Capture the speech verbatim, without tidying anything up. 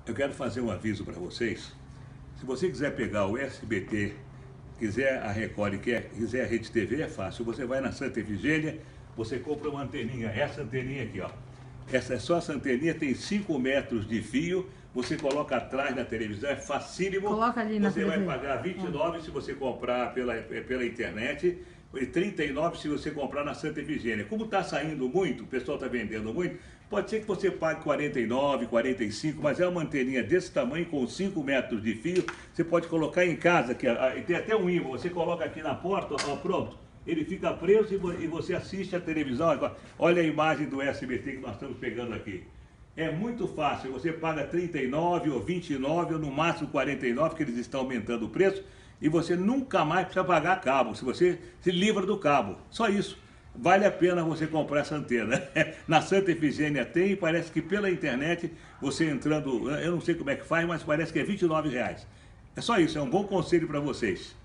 Eu quero fazer um aviso para vocês. Se você quiser pegar o S B T, quiser a Record e quer, quiser a Rede T V, é fácil. Você vai na Santa Efigênia, você compra uma anteninha, essa anteninha aqui, ó. Essa é só essa anteninha, tem cinco metros de fio, você coloca atrás da televisão, é facílimo. Coloca ali na Você vai T V. pagar vinte e nove se você comprar pela, pela internet, e trinta e nove se você comprar na Santa Efigênia. Como está saindo muito, o pessoal está vendendo muito, pode ser que você pague quarenta e nove, quarenta e cinco, mas é uma anteninha desse tamanho, com cinco metros de fio, você pode colocar em casa, que tem até um ímã, você coloca aqui na porta, ó, pronto, ele fica preso e você assiste a televisão. Olha a imagem do S B T que nós estamos pegando aqui. É muito fácil, você paga trinta e nove ou vinte e nove ou no máximo quarenta e nove, que eles estão aumentando o preço, e você nunca mais precisa pagar cabo, se você se livra do cabo, só isso. Vale a pena você comprar essa antena. Na Santa Efigênia tem, parece que pela internet, você entrando, eu não sei como é que faz, mas parece que é vinte e nove reais. É só isso, é um bom conselho para vocês.